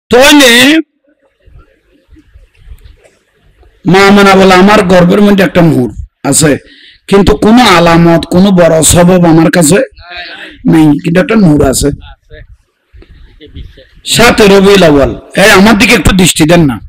তাহলে মা আমেনা বলে আমার গর্ভের মধ্যে একটা নূর আছে, কিন্তু কোনো আলামত কোনো বড় সবব আমার কাছে নেই, কিন্তু একটা নূর আছে। 7 রবিউল আউয়াল, আমার দিকে একটু দৃষ্টি দেন না।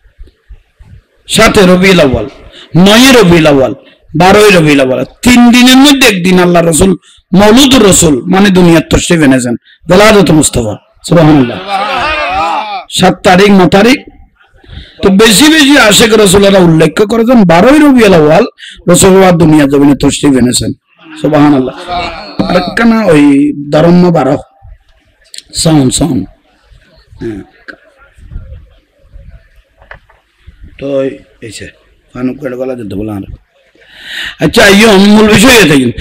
7 রবিউল আউয়াল, 9 রবিউল আউয়াল, 12 রবিউল আউয়াল, 3 দিনের মধ্যে একদিন আল্লাহ রসুল মওলুদুর রসুল মানে দুনিয়ার তশরিফ এনেছেন, বেলাদত মুস্তাফা সুবহানাল্লাহ। 7 তারিখ 9 তারিখ। তো বেশি বেশি আশেক রসুলেরা উল্লেখ করেছেন 12 রবিউল আউয়াল রসুল্লাহ দুনিয়া জমিনে তশরিফ এনেছেন সুবহানাল্লাহ। আরেকখানা ওই দারম্মা 12 সাউন তো এইছে ফানুক করে গলা দিতে বলা। আচ্ছা ইয়ে মূল বিষয় এটা কিন্তু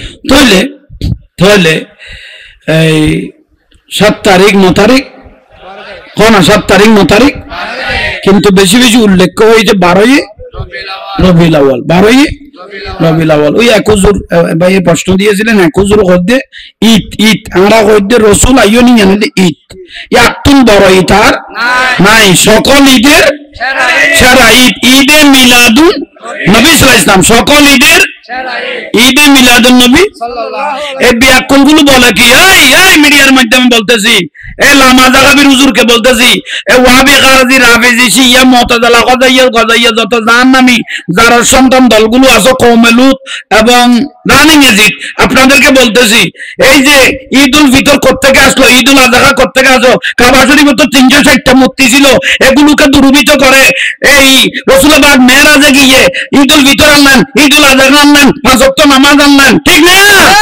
তাহলে এই 7 তারিখ 9 তারিখ কোন 7 তারিখ 9 তারিখ, কিন্তু বেশি বেশি উল্লেখ হয়েছে 12 রবিউল আউয়াল, 12 রবিউল আউয়াল। ওই 21 ভাই প্রশ্ন দিয়েছিলেন 21 হদ্দে ঈদ আমরা হদ্দে রসুল আইও নি জানেন ঈদ একটু বড় ঈদ আর নাই, সকল ঈদের সেরা ঈদ ঈদে মিলাদুন নবী সাল্লাল্লাহু আলাইহি ওয়াসাল্লাম, সকল ঈদের ঈদে মিলাদুন নবী এই ব্যাকরণগুলো বলে কি এই মিডিয়ার মাধ্যমে বলতেছি, এই লামা জাগাবির হুজুরকে বলতেছি, এই ওয়াহাবি গারজি রাফিজি শিয়া মুতাজিলা কদাইয়া যত জাহান্নামী যারা সন্তান দলগুলো আছে কওমে লূত এবং রানিং এজিদ, আপনাদেরকে বলতেছি এই যে ঈদুল ফিতর কোত্থেকে আসলো, ঈদুল আযহা কোত্থেকে আসলো, কাবা শরীফে তো 360টা মূর্তি ছিল, এগুলোকে দুর্বৃত্ত করে এই রাসূলুল্লাহ মেরাজে গিয়ে ঈদুল ফিতর আনলেন, ঈদুল আযহা আনলেন, 5 ওয়াক্ত নামাজ আনলেন, ঠিক না?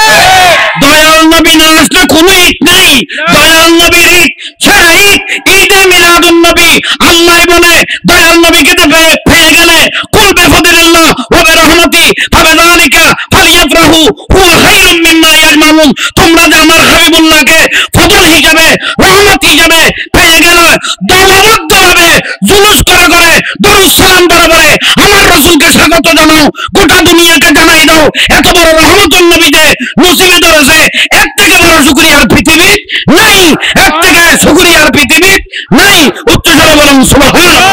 দয়াল নবী না আসলে কোনো ঈদ নেই, দয়াল নবীর ঈদ সেরা ঈদ ঈদে মিলাদুন নবী। আল্লাহ বলে দয়াল নবীকে পেয়ে গেলে কুল বিফাদিলিল্লাহ ওয়া বিরহমাতি ফাবিযালিকা ফালিয়াফরাহু হুয়া খায়রুম মিম্মা ইয়াজমাউন। তোমরা যে আমার হাবিবুল্লাহকে ফজল হিসাবে রহমত হিসাবে পেয়ে গেলে দলবদ্ধভাবে জুলুস করে দরুদ সালাম বরাবরে আমার রাসূলকে স্বাগত জানাও, গোটা দুনিয়াকে জানাই দাও এত বড় রহমতুল নবীতে নসিবে ধরেছে। এর থেকে বড় শুকরিয়ার পৃথিবী নাই, এর থেকে শুকরিয়ার পৃথিবী নাই। উচ্চ স্বরে বলুন সুবহানাল্লাহ।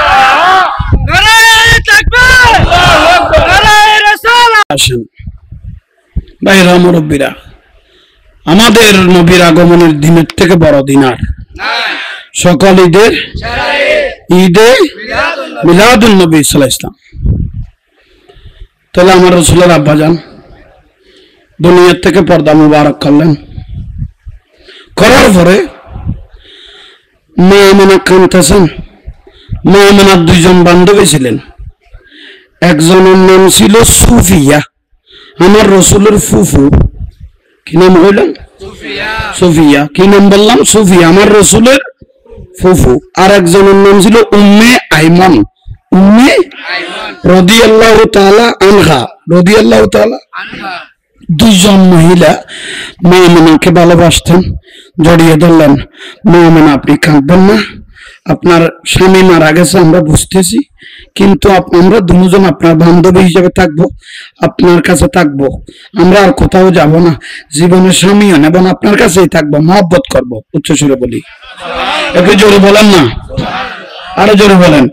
নারায়ে তাকবীর, নারায়ে রিসালাত। আসেন ভাইরা মুরব্বিরা, আমাদের নবীর আগমনের দিনের থেকে বড় দিন আর সকল ঈদের ঈদে মিলাদুন নবী সাল্লাল্লাহু আলাইহি ওয়াসাল্লাম। তাহলে আমার রাসূলের আব্বাজান দুনিয়ার থেকে পর্দা মুবারক করলেন, করার পরে মা আমেনা কাঁদতেছেন। মা আমেনার 2 জন বান্ধবী ছিলেন, একজনের নাম ছিল সুফিয়া, আমার রাসূলের ফুফু। কি নাম হইলেন? সুফিয়া। কি নাম বললাম? সুফিয়া, আমার রাসূলের ফুফু। আর একজনের নাম ছিল উম্মে আইমান, উম্মে রাদিয়াল্লাহু তাআলা আনহা, রাদিয়াল্লাহু তাআলা আনহা। 2 জন মহিলা মা আমেনাকে ভালোবাসতেন, জড়িয়ে ধরলেন। মা আমেনা আপনি কাঁদবেন না, আপনার স্বামী মারা গেছে আমরা বুঝতেছি, কিন্তু আমরা দুজন আপনার বান্ধবী হিসেবে থাকবো, আপনার কাছে থাকবো, আমরা আর কোথাও যাব না, জীবনের স্বামীও নেব না, আপনার কাছেই থাকবো, মহব্বত করবো। উচ্চ সুরে বলি, একটু জোরে বলেন না, আরো জোরে বলেন।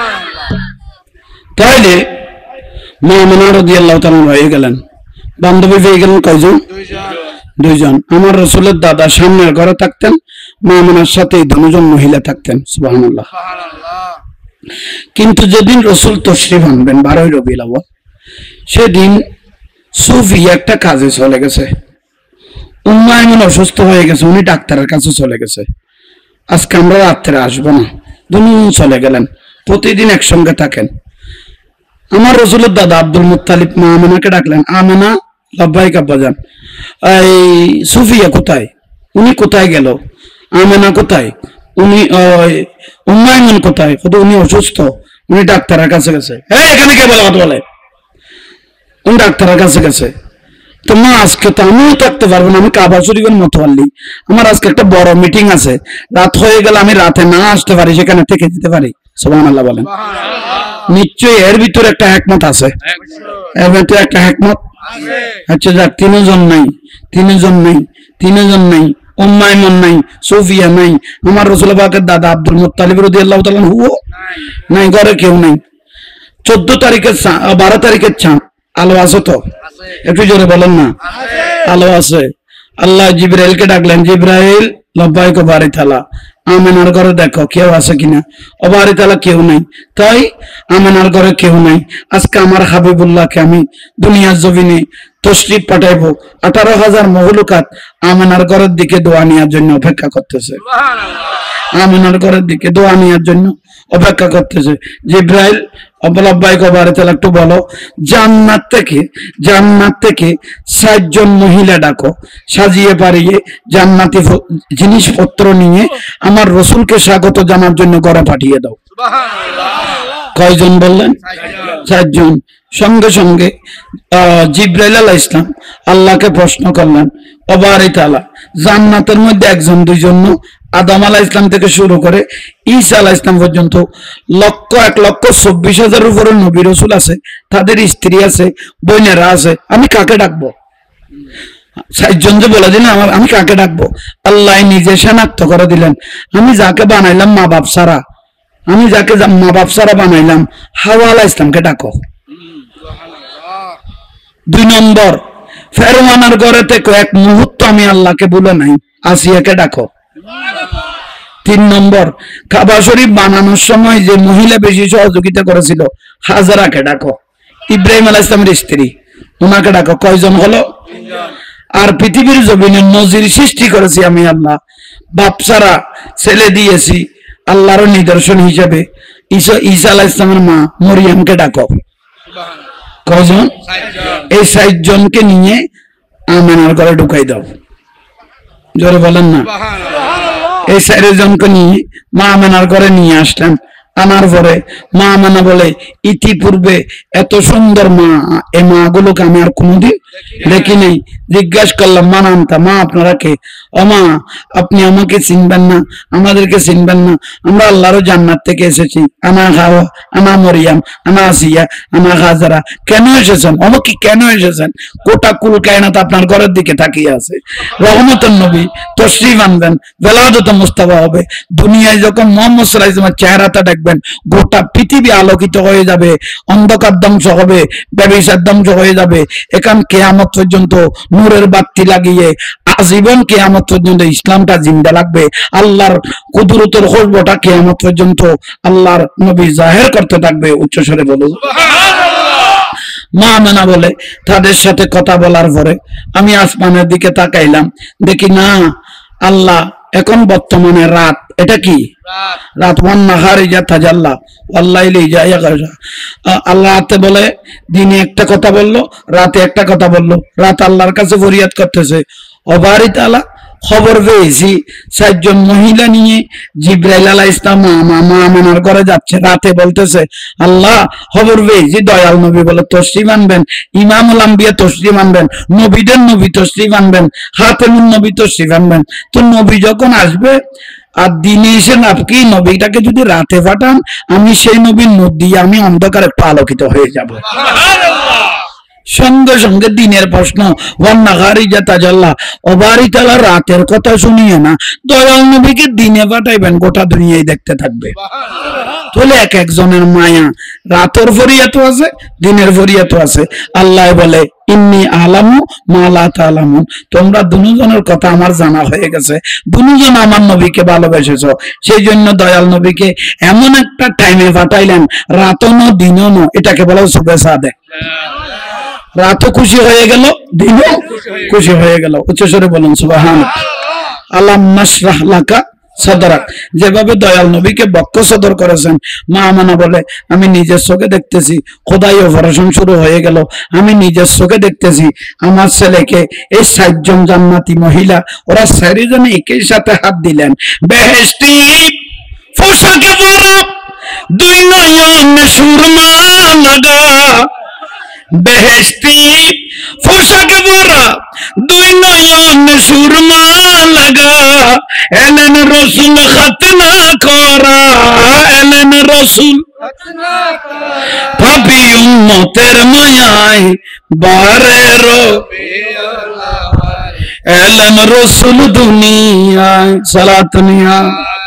তাইলে মা আমেনা রাদিয়াল্লাহু তাআলা হয়ে গেলেন, বান্ধবী পেয়ে গেলেন কয়জন? 2 জন। আমার রাসূলের দাদা সামনের ঘরে থাকতেন, মা আমেনার সাথে 2 জন মহিলা থাকতেন। সুবহানাল্লাহ। কিন্তু যেদিন রাসূল তশরিফ আনবেন 12 রবিউল আউয়াল, সেদিন সুফি একটা কাজে চলে গেছে। উম্মে আইমান অসুস্থ হয়ে গেছে, উনি ডাক্তারের কাছে চলে গেছে, আজকে আমরা রাত্রে আসবো না, দুজন চলে গেলেন। প্রতিদিন একসঙ্গে থাকেন। আমার রাসূলের দাদা আব্দুল মুত্তালিব মা আমেনাকে ডাকলেন, আমেনা লাব্বাইক আব্বাজান, এই সুফিয়া কোথায়? উনি কোথায় গেল? আমেনা কোথায়? উনি উম্মে আইমান কোথায়? উনি অসুস্থ, উনি ডাক্তারের কাছে গেছে। এখানে কে বলে কথা বলে? উনি ডাক্তারের কাছে গেছে। তো মা আজকে তো আমিও থাকতে পারবো না, আমি কাবা শরীফের মতোয়াল্লি, আমার আজকে একটা বড় মিটিং আছে, রাত হয়ে গেলে আমি রাতে না আসতে পারি, সেখানে থেকে যেতে পারি। সুবহানাল্লাহ বলেন। নিশ্চয়ই এর ভিতরে একটা হিকমত আছে, এর ভিতরে একটা হিকমত আছে। আচ্ছা যাক, 3 জন নাই, উম্মাইমন নাই, সুফিয়া নাই, আমার রাসূল পাকের দাদা আব্দুল মুত্তালিব রাদিয়াল্লাহু তাআলা হুও নাই, ঘরে কেউ নাই। 14 তারিখের 12 তারিখের চাঁদ, আলো আছে তো? একটু জোরে বলেন না। আলো আছে। আল্লাহ জিবরাইলকে ডাকলেন, জিবরাইল লব্বাইক বাড়ি তালা, আমেনার ঘরে দেখো কেউ আছে কিনা। ও বাড়ি তালা কেউ নাই। তাই আমেনার ঘরে কেউ নাই। আজকে আমার হাবিবুল্লাহকে আমি দুনিয়ার জমিনে তশরিফ পাঠাইবো। 18,000 মখলুকাত আমেনার ঘরের দিকে দোয়া নেওয়ার জন্য অপেক্ষা করতেছে। আমেনার ঘরের দিকে দোয়া নেওয়ার জন্য অপেক্ষা করতেছে। জিবরাইল লব্বাইক বাড়ি তালা একটু বলো, জান্নাত থেকে 60 জন মহিলা ডাকো, সাজিয়ে পারিয়ে জান্নাতি জিনিসপত্র নিয়ে আমার রসুলকে স্বাগত জানার জন্য ঘরে পাঠিয়ে দাও। কয়জন বললেন? 60 জন। সঙ্গে সঙ্গে জিবরাইল আলাইহিস সালাম আল্লাহকে প্রশ্ন করলেন, ও বাড়ি তাআলা, জান্নাতের মধ্যে একজন দুইজন, আদম আলাইহিস সালাম থেকে শুরু করে ঈসা আলাইহিস সালাম পর্যন্ত 1,24,000 উপরে নবী রাসূল আছে, তাদের স্ত্রী আছে, বোনেরা আছে, আমি কাকে ডাকবো? 60 জন যে বলে দিলেন, আমি কাকে ডাকবো? আল্লাহ নিজে শনাক্ত করে দিলেন, আমি যাকে বানাইলাম মা বাপ সারা, বানাইলাম হাওয়া আলাইহিস সালামকে ডাকো। 2 নম্বর, ফেরআউনের ঘরে থেকে এক মুহূর্ত আমি আল্লাহকে ভুলে নাই, আসিয়াকে ডাকো। 3 নম্বর, কাবা শরীফ বানানোর সময় যে মহিলা বেশি সহযোগিতা করেছিল হাজারাকে ডাকো, ইব্রাহিম আলাইহিস সালামের স্ত্রী, ওনাকে ডাকো। কয়জন হলো? 3 জন। আর পৃথিবীর জমিনে নজির সৃষ্টি করেছি আমি আল্লাহ, বাপ সারা ছেলে দিয়েছি আল্লাহর নিদর্শন হিসেবে। ঈসা আলাইহিস সালামের মা মরিয়মকে ডাকো। কয়জন? 60 জন। এই 60 জনকে নিয়ে আমেনার ঘরে ঢুকাই দাও। জোরে বলেন না। এই 60 জনকে নিয়ে মা আমেনার ঘরে নিয়ে আসলেন। আনার পরে মা আমেনা বলে, ইতিপূর্বে এত সুন্দর মা, এই মা গুলোকে আমি আর কোনোদিন দেখি নেই। জিজ্ঞাসা করলাম, মা নামটা, মা আপনারা কে? ও মা, আপনি আমাকে চিনবেন না, আমাদেরকে চিনবেন না, আমরা আল্লাহর জান্নাত থেকে এসেছি, আনা হাওয়া, আনা মরিয়াম, আনা আসিয়া, আনা হাজারা। কেন এসেছেন? আমাকে কেন এসেছেন? গোটা কুল কায়নাত আপনার ঘরের দিকে তাকিয়ে আছে। রহমতুন নবী তশরিফ আনবেন, বেলাদত মুস্তাফা হবে। দুনিয়ায় যখন মুহাম্মদ সাল্লাল্লাহু আলাইহি ওয়াসাল্লামের চেহারাটা দেখবেন, গোটা পৃথিবী আলোকিত হয়ে যাবে, অন্ধকার ধ্বংস হবে, ব্যভিচার ধ্বংস হয়ে যাবে। এখান কিয়ামত পর্যন্ত নূরের বাতি লাগিয়ে আজীবন কিয়ামত পর্যন্ত ইসলামটা জিন্দা লাগবে। আল্লাহর কুদরতের খুশবুটা কিয়ামত পর্যন্ত আল্লাহর নবী জাহির করতে থাকবে। উচ্চস্বরে বলুন সুবহানাল্লাহ। মা আমেনা বলে, তাদের সাথে কথা বলার পরে আমি আসমানের দিকে তাকাইলাম, দেখি না আল্লাহ এখন বর্তমানে রাত। এটা কি রাত? ওয়ান নাহারি যা তাজাল্লা ওয়াল্লাইলি যা ইয়াগশা। আল্লাহ রাতে বলে, দিনে একটা কথা বললো, রাতে একটা কথা বললো। রাত আল্লাহর কাছে ফরিয়াদ করতেছে, ও বাড়ি তাআলা, খবর পেয়েছি 60 জন মহিলা নিয়ে জিবরাইল আলাইহিস সালাম মা আমেনার ঘরে যাচ্ছে। রাতে বলতেছে, আল্লাহ খবর পেয়েছি দয়াল নবী বলে তশরিফ আনবেন, ইমামুল আম্বিয়া তশরিফ আনবেন, নবীদের নবী তশরিফ আনবেন, খাতেমুন নবী তশরিফ আনবেন। তো নবী যখন আসবে আর দিনে এসে আপনি নবীটাকে যদি রাতে পাঠান, আমি সেই নবীর নূর দিয়ে আমি অন্ধকার একটু আলোকিত হয়ে যাব। সঙ্গে সঙ্গে দিনের প্রশ্ন, রাতের কথা শুনিয়ে না, দয়াল নবীকে দিনে পাঠাইবেন, গোটা দুনিয়ায় দেখতে থাকবে। তাহলে এক একজনের মায়া, রাতের ফরিয়াত আছে, দিনের ফরিয়াত আছে। আল্লাহ বলে, ইন্নী আলামু মা লা তা'লামুন, তোমরা দুজনের কথা আমার জানা হয়ে গেছে, দুজন আমার নবীকে ভালোবেসেছো, সেই জন্য দয়াল নবীকে এমন একটা টাইমে পাঠাইলেন, রাতও না দিনও না, এটাকে বলা সুবে সাদে। রাতও খুশি হয়ে গেল, দিনও খুশি হয়ে গেল। উচ্চস্বরে বলুন সুবহানাল্লাহ। আলাম নাশরাহ লাকা সদরাক, যেভাবে দয়াল নবীকে বক্ষ সদর করেছেন। মা আমেনা বলে, আমি নিজের চোখে দেখতেছি খোদাই অপারেশন শুরু হয়ে গেল, আমি নিজের চোখে দেখতেছি আমার ছেলেকে এই 60 জন জান্নাতি মহিলা, ওরা 4 জনে একই সাথে হাত দিলেন, বেহেশতি পোশাকে পরা, 2 নয়ন সুরমা লাগা, বেহেশতি পোশাকে পরা, 2 নয়ন সুরমা লাগা, এলেন রসুল খতনা করা, এলেন রসুল পাপী উম্মতের মায়ায় বারে রো, এলেন রসুল দুনিয়ায় সালাত নিয়া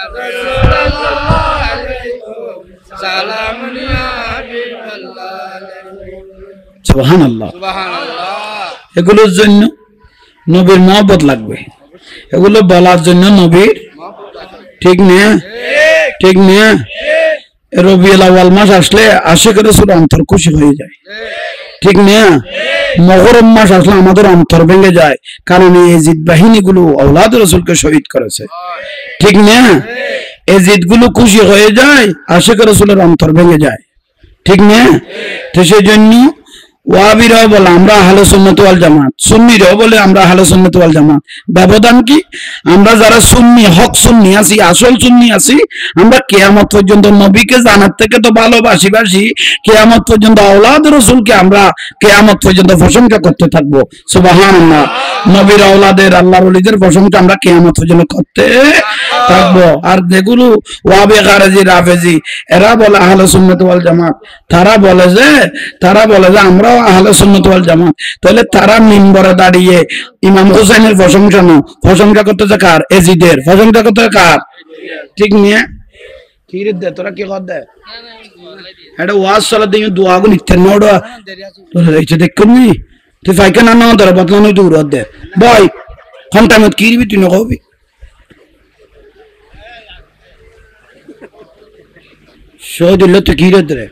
সুবহানাল্লাহ। এগুলোর জন্য নবীর মহব্বত লাগবে, এগুলো বলার জন্য নবীর, ঠিক না? ঠিক না? রবিউল আউয়াল মাস আসলে আশিকের রাসূল অন্তর খুশি হয়ে যায়, ঠিক না? মুহররম মাস আসলে আমাদের অন্তর ভেঙে যায়, কারণ এজিদ বাহিনীগুলো আওলাদ রাসূলকে শহীদ করেছে, ঠিক না? এজিদ গুলো খুশি হয়ে যায়, আশিকের রাসূলের অন্তর ভেঙে যায়, ঠিক না? তো সেই জন্য ওয়াহাবিরাও বলে আমরা আহলে সুন্নাত ওয়াল জামাত, সুন্নিরাও বলে আমরা আহলে সুন্নাত ওয়াল জামাত। ব্যবধান কি? আমরা যারা সুন্নি, হক সুন্নি আছি, আসল সুন্নি আছি, আমরা কিয়ামত পর্যন্ত নবীকে জানার থেকে তো ভালোবাসি, কিয়ামত পর্যন্ত আওলাদ রাসূলকে আমরা কিয়ামত পর্যন্ত প্রশংসা করতে থাকবো। সুবহানাল্লাহ। নবীর আওলাদের, আল্লাহর ওলিদের প্রশংসা আমরা কিয়ামত পর্যন্ত করতে থাকবো। আর যেগুলো ওয়াহাবি, খারেজি, রাফেজি এরা বলে আহলে সুন্নাত ওয়াল জামাত, তারা বলে যে আমরা আহলে সুন্নাত ওয়াল জামাত, তাহলে তারা মিম্বরে দাঁড়িয়ে ইমাম হুসাইনের প্রশংসা করতেছে কার? এজিদের। প্রশংসা করতেছে কার? ঠিক নিয়ে কি রে দে তোরা কি কর দে এটা ওয়াজ চলা দিয়ে দোয়া গুলো নিতে নোড়া তোরা দেখছে দেখবি তুই ফাইকানা না ধরে বদলানো দূর দে বয় ঘন্টা মত কি রিবি তুই নকবি শহীদ তো কি রে দে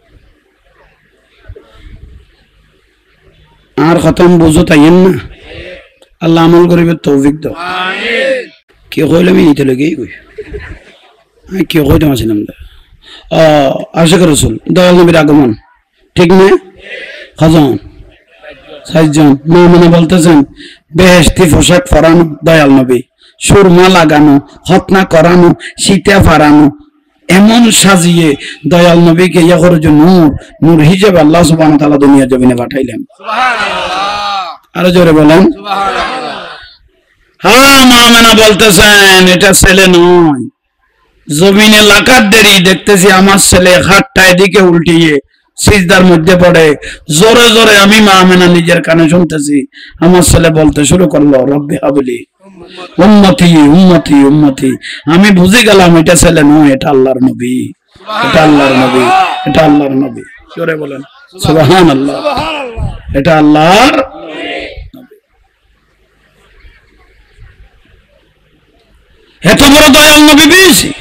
আর খতম বুঝো তাই না আল্লাহ আমল করিবে তৌফিক দাও আমিন কি কইলে আমি নিতে লাগি কই আমি কি কইতে আসলাম আশিক রাসূল দয়াল নবীর আগমন ঠিক না খাজন সাইজন মুমিনা বলতেছেন বেহেশতি পোশাক পরানো দয়াল নবী সুরমা লাগানো খতনা করানো সীতা ফারানো এমন সাজিয়ে দয়াল নবীকে ইয়ার জন্য নূর হিসেবে আল্লাহ সুবহানাহু ওয়া তাআলা দুনিয়া জমিনে পাঠাইলেন সুবহানাল্লাহ আরো জোরে বলেন সুবহানাল্লাহ হ্যাঁ মুমিনা বলতেছেন এটা ছেলে নয় জমিনে লাকাত দেরি দেখতেছি আমার ছেলে হাতটা এদিকে উল্টিয়ে সিজদার মধ্যে পড়ে জোরে জোরে আমি মুমিনা নিজের কানে শুনতেছি আমার ছেলে বলতে শুরু করলো রব্বি হাবলি উম্মতি উম্মতি উম্মতি আমি বুঝে গেলাম এটা ছেলে নয় এটা আল্লাহর নবী এটা আল্লাহর নবী এটা আল্লাহর নবী জোরে বলেন সুবহানাল্লাহ এটা আল্লাহর নবী এত বড় দয়াল নবী পেয়েছি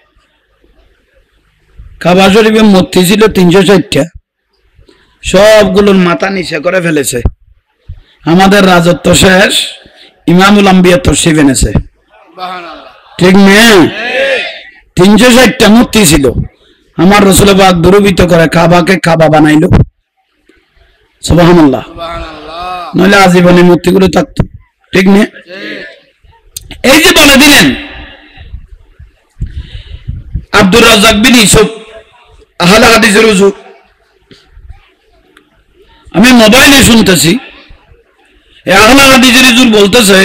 কাবা শরীফে মূর্তি ছিল 360টা সবগুলোর মাথা নিচে করে ফেলেছে আমাদের রাজত্ব শেষ ইমামুল আম্বিয়া তশরিফ এনেছে ঠিক না 360টা মূর্তি ছিল আমার রাসূল পাক দুরবিত করে কাবাকে কাবা বানাইলো সুবহানাল্লাহ নইলে আজীবনে মূর্তিগুলো থাকতো ঠিক না এই যে বলে দিলেন আব্দুর রাজ্জাক বিন ইউসুফ আহলে হাদিসের হুজুর আমি মোবাইলে শুনতেছি আহলে হাদিসের হুজুর বলতেছে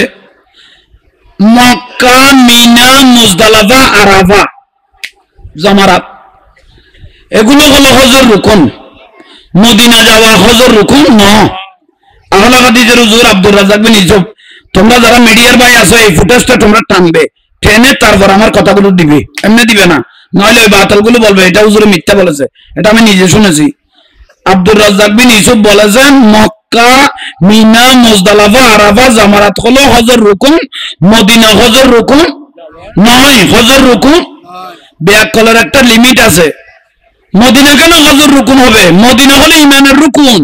Mecca Mina Muzdalifah Arafah Jamarat এগুলো হলো হজের রুকন মদিনা যাওয়া হজের রুকন নয় আহলে হাদিসের হুজুর আব্দুর রাজ্জাক বিন ইউসুফ তোমরা যারা মিডিয়ার ভাই আছো এই ফুটেজটা তোমরা টানবে টেনে তারপর আমার কথাগুলো দিবে এমনি দিবে না নইলে ওই বাতালগুলো বলবে এটা হুজুরে মিথ্যা বলেছে এটা আমি নিজে শুনেছি আব্দুর রাজ্জাক বিন ইউসুফ বলেছেন Mecca Mina Muzdalifah Arafah Jamarat হলো হজের রুকন মদিনা হজের রুকন নয় হজের রুকন ব্যাককলের একটা লিমিট আছে মদিনা কেন হজের রুকন হবে মদিনা হলো ঈমানের রুকন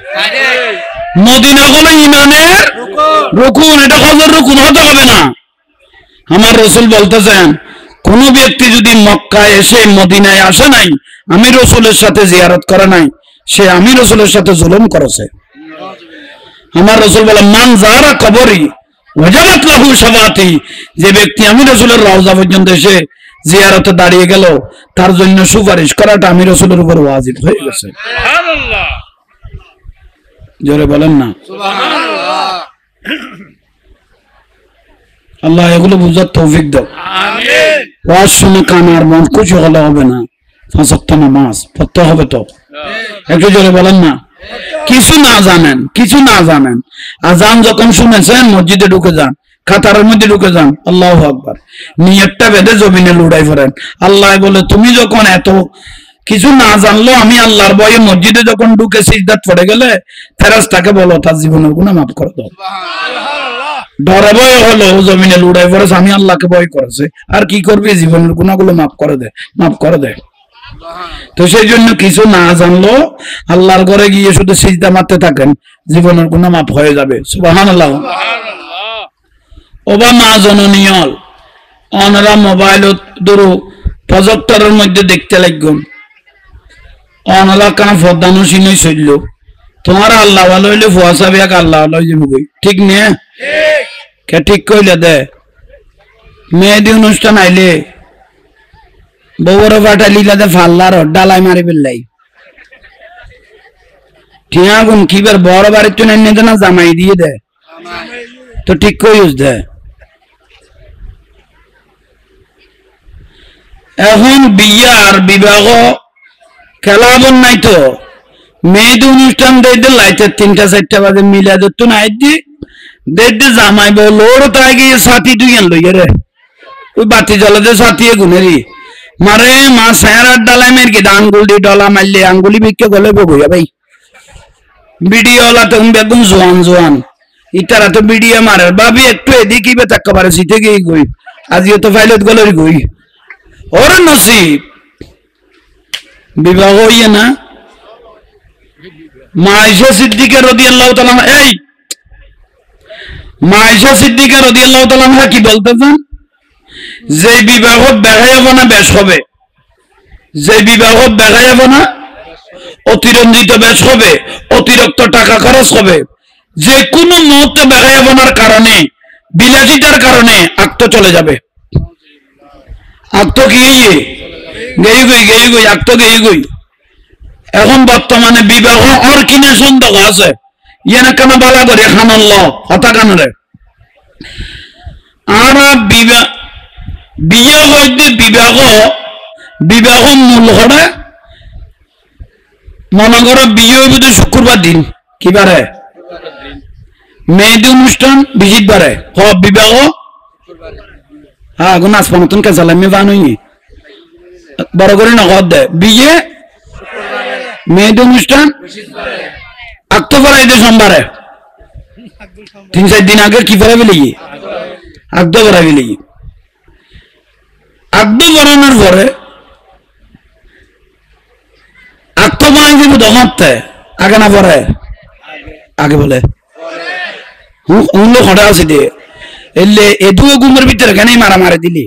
মদিনা হলো ঈমানের রুকন এটা হজের রুকন হতে হবে না আমার রাসূল বলতেছেন কোন ব্যক্তি যদি মক্কায় এসে মদিনায় আসে নাই আমি রাসূলের সাথে জিয়ারত করে নাই সে আমি রাসূলের সাথে জুলুম করেছে আমার রাসূল বলেন মান যারা কবরি ওয়াজাবাত লাহু শাফাআতি যে ব্যক্তি আমি রাসূলের রওজা পর্যন্ত এসে জিয়ারতে দাঁড়িয়ে গেল তার জন্য সুপারিশ করাটা আমি রাসূলের উপর ওয়াজিব হয়ে গেছে সুবহানাল্লাহ জোরে বলেন না সুবহানাল্লাহ আল্লাহ এগুলো বুঝার তৌফিক দাও আমিন ওয়াজ শুনে কানার মন খুশি হলে হবে না 5 ওয়াক্ত নামাজ পড়তে হবে তো একটু জোরে বলেন না কিছু না জানেন আজান যখন শুনেছেন মসজিদে ঢুকে যান, কাতারের মধ্যে ঢুকে যান, আল্লাহু আকবার, নিয়তটা বেঁধে জমিনে লুড়াই পড়েন। আল্লাহ বলে তুমি যখন এত কিছু না জানলো, আমি আল্লাহর ভয়ে মসজিদে যখন ঢুকে সিজদাত পড়ে গেলে ফেরেশতাকে বলো তার জীবনের গুনাহ মাফ করে দাও। ডরে ভয় হলো জমিনে লুড়াই পড়েছে, আমি আল্লাহকে ভয় করেছে, আর কি করবে, জীবনের গুনাহগুলো মাফ করে দে। তো সেই জন্য কিছু না জানলো আল্লাহর ঘরে গিয়ে শুধু সিজদা মারতে থাকেন, জীবনের গুনাহ মাফ হয়ে যাবে। সুবহানাল্লাহ। ওবা মা জননীয়ল অনরা মোবাইল ধরো প্রজেক্টরের মধ্যে দেখতে লাগবেন, অনরা কানা ফদানো সিনে চলল, তোমার আল্লাহ ভালো হইলে ফুয়াশা বিয়াক আল্লাহ ভালো হয়ে যাবে, ঠিক নে? কে ঠিক কইলে দে? মেহেদি অনুষ্ঠান আইলে বউর ফাটালিলাতে ফাল্লার ডালাই মারি ফেললাই, ঠিক আগুন কিবার বড় বাড়ির তো এনে না জামাই দিয়ে দে, তো ঠিক কইস দে। এখন বিয়া আর বিবাহ খেলাবন নাই তো, মেয়েদ অনুষ্ঠান দেখতে লাইতে 3টা-4টা বাজে মিলা দিত না, দেখতে জামাই বউ লোড় তাই গিয়ে সাথী তুই লইয়া রে, ওই বাতি জ্বলাতে সাথিয়ে গুনেরি মারে মা সায়ার ডালাই মের কি আঙ্গুল দিয়ে ডলা মারলে আঙ্গুলি বিক্ষে গলে বগুয়া ভাই ভিডিও ওলা তখন বেগুন জোয়ান ইতারা তো ভিডিও মারে ভাবি একটু এদিকে থাকতে পারে শীতে গিয়ে গই আজকে তো ফাইলত গলের গই ওর নসিব বিবাহ হইয়ে না। মা আয়েশা সিদ্দিকা রাদিয়াল্লাহু তাআলা মা আয়েশা সিদ্দিকা রাদিয়াল্লাহু তাআলা কি বলতেছেন, যে বিবাহ বেগাইব না বেশ হবে, যে বিবাহ বেগাইব না অতিরঞ্জিত বেশ হবে, অতিরিক্ত টাকা খরচ হবে, যে কোনো মুহূর্তে বেগাইবনার কারণে বিলাসিতার কারণে আক্ত চলে যাবে, আক্ত কি গেই গই আক্ত গেই গই। এখন বর্তমানে বিবাহ আর কিনে সন্দেহ আছে, ইয়ে কেন বলা করে খানল্ল হতা কানরে আর বিয়ে হইতে বিবাহ মূল হরে মনে করো বিয়ে হইব শুক্রবার দিন, কি বারে মেয়েদের অনুষ্ঠান বিজিত বারে বিবাহ, হ্যাঁ এখন আসপা নতুন কেঁচাল আমি বানুই বড় করে নগদ দে, বিয়ে মেয়েদের অনুষ্ঠান আক্ত করাই দে সোমবারে 3-4 দিন আগে কি করাবি লেগে আগ্দ করাবি লেগে, আগ্দ করানোর পরে আক্ত বানাই দিব দমাতে আগে না পরে আগে বলে খড়া আছে দিয়ে এলে এদুও গুমের ভিতরে কেন মারামারি দিলি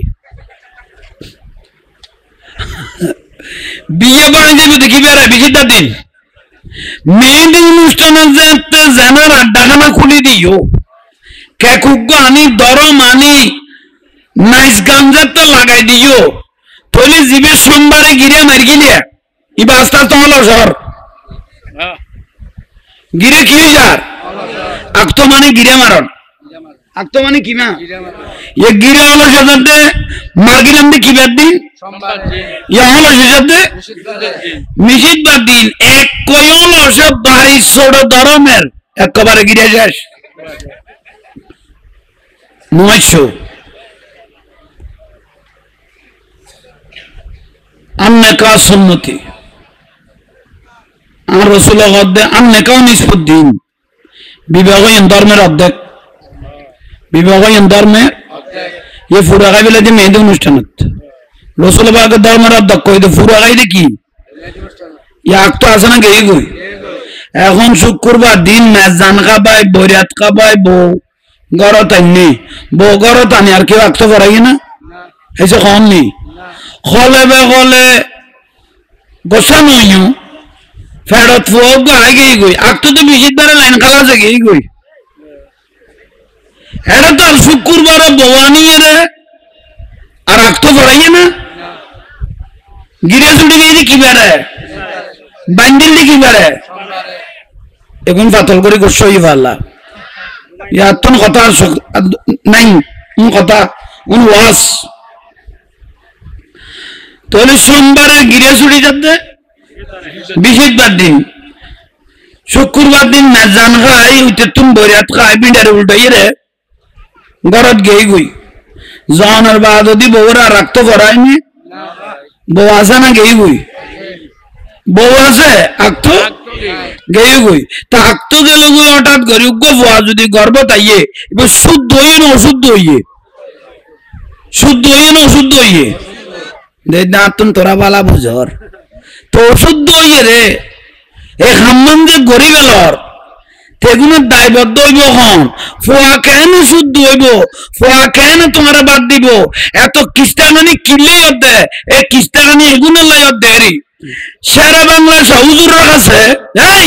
বিয়ে বানাই দিব দেখি বেড়ায় বিচিটা দিন মেয়েদের অনুষ্ঠানের জানার আড্ডাখানা খুলি দিও কেকুগ্য আনি দরম আনি নাইস গাঞ্জার তো লাগাই দিও তৈলি জীবের সোমবারে গিরে মার গিলিয়া ইবা আস্তে আস্তে হলো সর গিরে কি যার আক্ত মানে গিরে মারন আক্ত মানে কি মা এ গিরে হলো সেটাতে মার গিলাম দিয়ে কি বাদ দিন ইয়া হলো সেটাতে নিষিদ্ধ দিন এক কয়ল সে 2200 ধরনের একেবারে গিরে যাস 900 আন্নেকা সুন্নতি আর রাসূলুল্লাহ গদ্দে আন্নেকাও নিসফুদ্দিন বিবাহ ধর্মের অর্ধেক বিবাহ ধর্মের এ ফুরা গাইলে যে মেয়েদের অনুষ্ঠানত রাসূলুল্লাহ ধর্মের অর্ধেক কই দে ফুরা গাইলে কি ইয়াক তো আছে না গেই গই এখন শুক্রবার দিন মেজান খাবাই বরিয়াত খাবাই বউ গরত আনি বউ গরত আনি আর কেউ আক্ত করাই না এসে কম নেই খলে বে খলে গোসা নইও ফেরত ফুয়োগ আগে গই আক্ত তো বিশিত বারে লাইন খালা আছে গেই গই এটা তো শুক্রবারে বউ আনিয়ে রে আর আক্ত করাই না গিরে ছুটি গিয়ে কি বেড়ে বান্ডিল কি বেড়ে এখন পাতল করে গোসই পারলা ইয়ার তো কথা নাই কথা ওয়াস তাহলে সোমবারে গিরে ছুটি যাতে বিশেষবার দিন শুক্রবার দিন মেজান খাই উঠে তুম বরিয়াত খাই বিডারে উল্টাই রে ঘরত গেই গই জনের বা যদি বউরা রাখতো করায়নি বউ আছে না গেই গই বউ আছে আঁকতো গেই গই তা আঁকতো গেল গই হঠাৎ গরি গোয়া যদি গর্ব তাইয়ে এবার শুদ্ধ হইয়ে না অশুদ্ধ হইয়ে শুদ্ধ হইয়ে না অশুদ্ধ হইয়ে দেখ না তুম তোরা বালা বুঝর তো অশুদ্ধ হইয়ে রে এই হাম্মান যে গরিব এলর তেগুনের দায়বদ্ধ হইব হন ফোয়া কেন শুদ্ধ হইব ফোয়া কেন তোমার বাদ দিব এত খ্রিস্টানি কিলে দে এ খ্রিস্টানি এগুনে লয় দেরি সারা বাংলা হুজুরের কাছে এই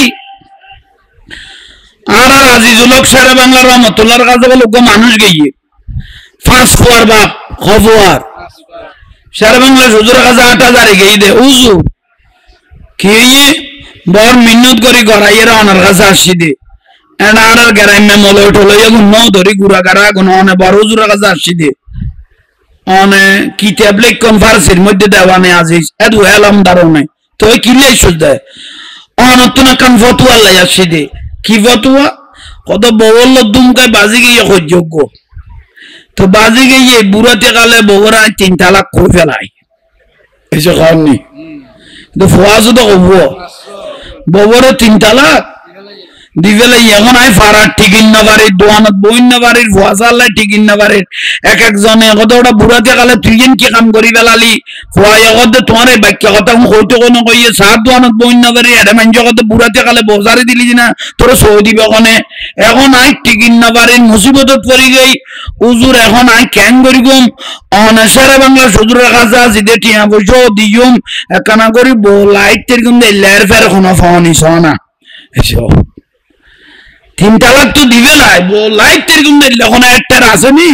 আর আজিজুল হক সারা বাংলার রহমতুল্লাহর কাছে বলে মানুষ গিয়ে ফাঁস খোয়ার বাপ খবর সারা বাংলা হুজুরের কাছে 8,000 গিয়ে দে হুজুর কি বর মিন্নত করি গড়াইয়ের অনার কাছে আসি দে আর গ্রামে মলে উঠলো এখন ন ধরি গুড়া গাড়া কোন অনে বড় হুজুরের কাছে আসি দে অনে কিতাব লিখন ফারসির মধ্যে দেওয়ানে আজিজ এদু এলাম দারনে তো কিলে সুদ দেয় অনতনা কান ফতুয়া লাই আসি দে কি ফতুয়া কত বউল দুমকায় বাজি গিয়ে যোগ্য তো বাজি গিয়ে বুড়াতে কালে বউরা 3 তালাক করে ফেলাই এসে খাওয়ানি তো ফোয়াজ তো হব বউরে 3 তালাক দিবেলে এখন আই ফারার টিকিন না বাড়ির দোয়ানত বইন না বাড়ির ফোয়াজাল্লাই টিকিন না বাড়ির এক একজনে কত ওটা বুড়াতে কালে তুই কি কাম করি বেলালি ফোয়া কত তোমার এই বাক্য কথা হইতো কোনো কইয়ে সাত দোয়ানত বইন না বাড়ি এটা মানজ কত বুড়াতে কালে বজারে দিলি না তোর সই দিবে ওখানে এখন আই টিকিন না বাড়ির মুসিবতত পড়ি গই হুজুর এখন আই ক্যান করি গুম অনেসারে বাংলা হুজুরের কাছে জিদে টিয়া বসো দিয়ুম একখানা করি বো লাইট তেরকম লেয়ার ফের কোনো ফোন ইসনা এসো 3 তালাক তো দিবে লাই বো লাইট তেরকম দিলে কোনো একটা আসেনি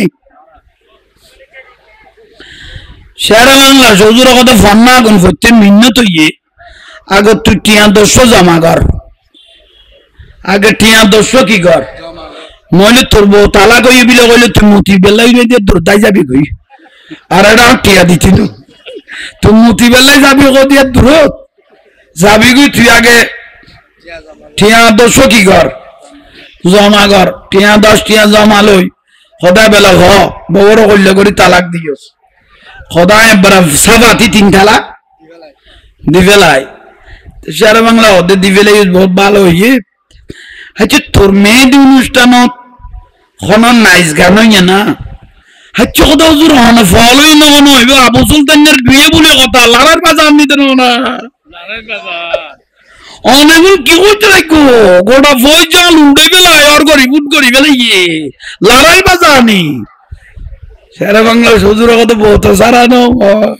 সারা বাংলা হুজুরের কথা ফোন না কোন করতে মিন্নত হইয়ে আগে তুই টিয়া 200 জমা কর আগে টিয়া 200 কি কর নইলে তোর বউ তালাক হইয়ে বিলে কইলে তুই মুতি বেলাই দিয়ে দৌড়াই যাবি কই আর এটা টিয়া দিচ্ছি তো তুই মুতি বেলাই যাবি কো দিয়ে দূরত যাবি কই তুই আগে টিয়া 200 কি কর জমা কর টিয়া 10 টিয়া জমা লই সদায় বেলা হ বউর কইলে করি তালাক দিয়স সদায় বড় সাবাতি 3 তালাক দিবেলাই সারা বাংলা ওদের দিবেলাই বহুত ভালো হইয়ে আচ্ছা তোর মেয়ের অনুষ্ঠানত কোন নাইস গান হইয়া না আচ্ছা কথা হুজুর হন ফলই না মনে হইব আবু সুলতানের বিয়ে বলে কথা লারার বাজার নিতে না লারার বাজার অনেক কি করতে রাখো গোটা বই জাল উড়ে বেলায় আর গরিব বেলাই লারাই বাজানি সারা বাংলা হুজুরের কথা বহুত সারা নয়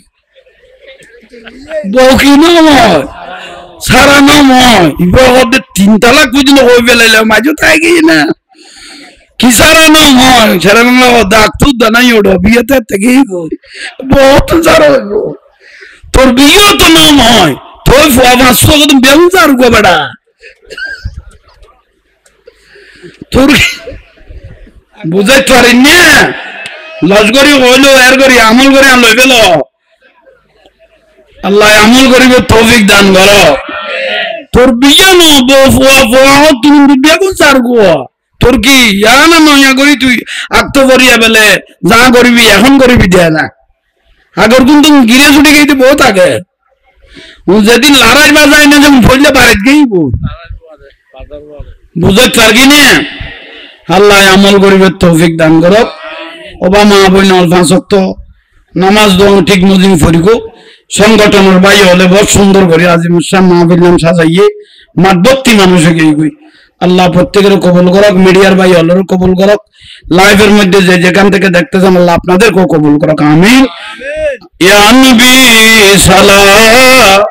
বউ কি নয় সারা নয় ইবার 3 তালাক বুঝিল হয়ে বেলাইলে মাঝে তাই গিয়ে না কি সারা নয় সারা বাংলা ডাক্তু দানাই ওঠো বিয়েতে থেকে বহুত সারা হইব তোর বিয়েও তো নাম হয় তোর ফুয়া 500 কত বেউজার গো বেড়া তোর বুঝাই পারি না লজগরি হইলো এর করি আমল করে আনলো গেল আল্লাহ আমল করিব তৌফিক দান করো তোর বিয়ে ন বউ ফুয়া ফুয়া তুমি বিয়ে কোন সার গো তোর কি না নয়া করি তুই আক্ত করিয়া বেলে যা করবি এখন করবি দেয় না আগর কিন্তু গিরে ছুটি গেইতে বহুত আগে যেদিন লড়াই বাজায় না যখন ফইলে বাড়িতে গেইব বুঝতে পারবি না আল্লাহ আমল করিবে তৌফিক দান করো ওবা মা বইন অল্পা শক্ত নামাজ দোয়া ঠিক মজিম ফরিগো সংগঠনের বাইরে হলে বহুত সুন্দর করে আজিমুসান মাহফিল সাজাইয়ে মাতবত্তি মানুষে গই আল্লাহ প্রত্যেকের কবুল করক মিডিয়ার ভাই হলের কবুল করক লাইভের মধ্যে যে যেখান থেকে দেখতেছেন আল্লাহ আপনাদেরকেও কবুল করক আমিন ইয়া নবী সালাম